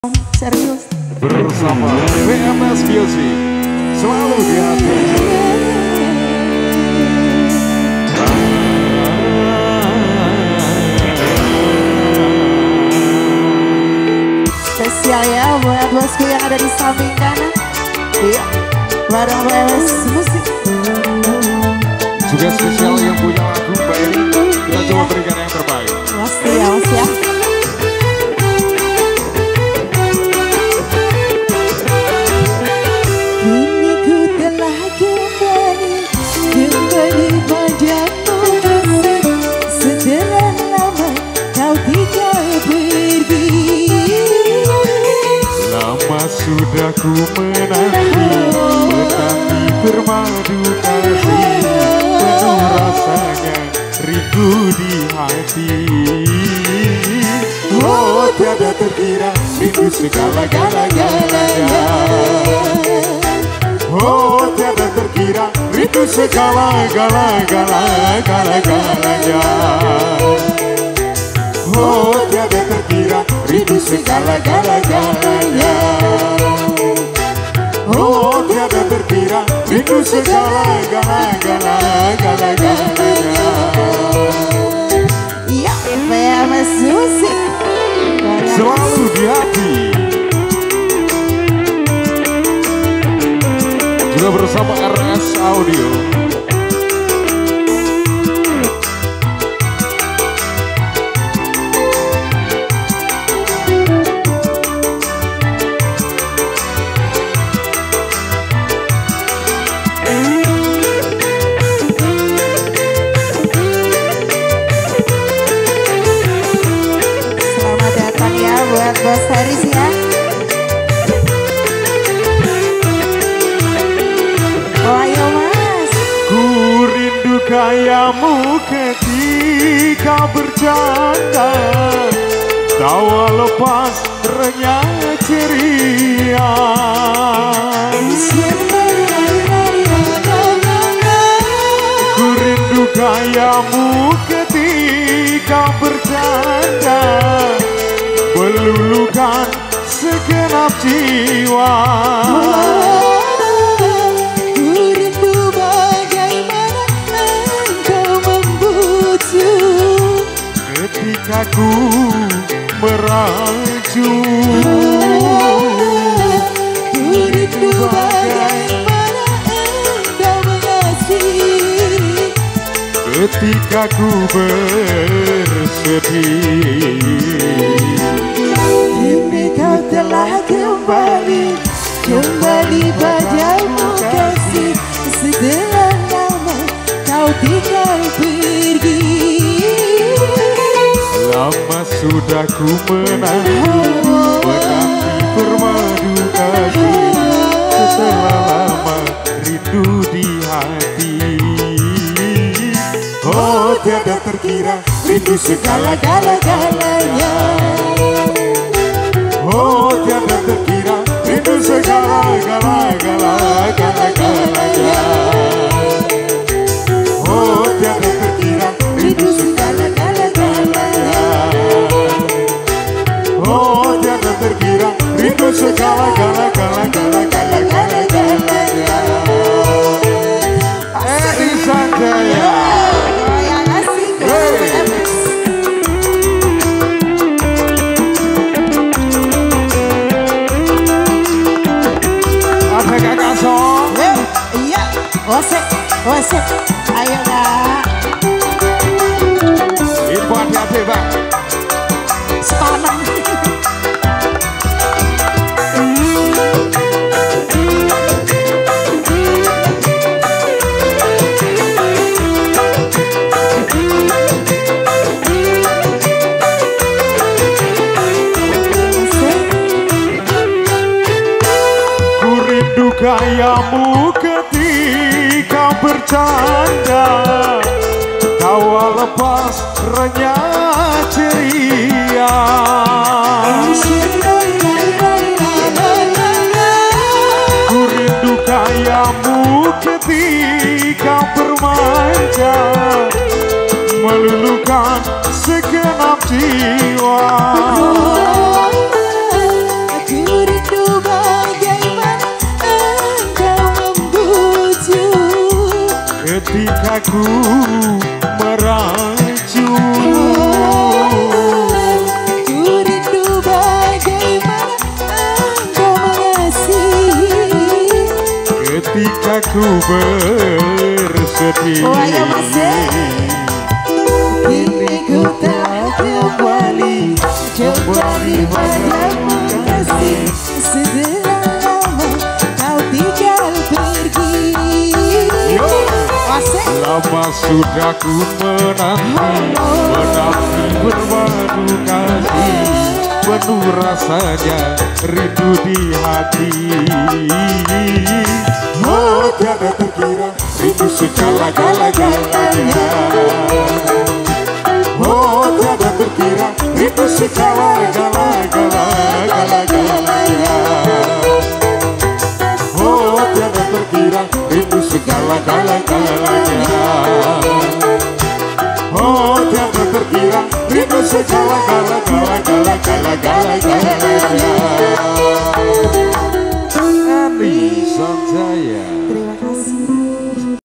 Serius bersama VMS Music selalu di hati. spesial ya buat bosku yang ada di samping kanan. Iya, bareng VMS Musik. Juga spesial yang punya lagu baik, kita coba berikan yang terbaik. Pasti ya, Mas ya. Kini ku telah kembali padamu, setelah lama kau tinggal pergi. Lama sudah ku menanti bermadu kasih, penuh rasanya rindu di hati. Oh tiada terkira rindu segala-galanya. Oh tiada terkira rindu segala-galanya. Oh tiada terkira rindu segala-galanya. Oh tiada terkira rindu segala-galanya. Iya, VMS Musik Selalu di hati. Juga bersama RS Audio. Selamat datang ya buat Bos Haris ya. Oh ayo Mas. Ku rindu kayamu ketika bercanda, tawa lepas renyah ceria. Ku rindu kayamu ketika bercanda, meluluhkan segenap jiwa. Rindu bagaimana engkau membujuk Ketika ku merajuk. Rindu bagaimana engkau mengasihi Ketika ku bersedih. Kini kau telah kembali padamu kasih, setelah lama kau tinggal pergi. Lama sudah ku menanti bermadu kasih, setelah lama rindu di hati. Oh tiada terkira rindu segala-galanya. Oh tiada terkira rindu segala-galanya. Oh tiada terkira rindu segala-galanya. Oh tiada terkira rindu segala-galanya. Edi Sanjaya. Yang asik Ada kakak Song. iya, wose, ayo kak. Info hati-hati bang. Sepanang. Ku rindu gayamu ketika bercanda, tawa lepas renyah ceria. Ku rindu gayamu ketika bermanja, meluluhkan segenap jiwa. aku meracun. Rindu bagaimana engkau mengasihi Ketika ku bersedih. Oh ayo Mas kini ku tak kembali padamu kasih. Sudah lama kau tinggal pergi. Lama sudah ku menanti bermadu kasih. Penuh rasanya rindu di hati. Oh tiada terkira rindu segala-galanya. Oh tiada terkira rindu segala-galanya. Oh tiada terkira rindu segala-galanya. Oh tiada terkira rindu segala-galanya.